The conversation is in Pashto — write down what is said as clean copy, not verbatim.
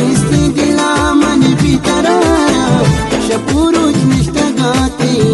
نیستی دلا منی بیقرارا شب و روز مشتاقاتی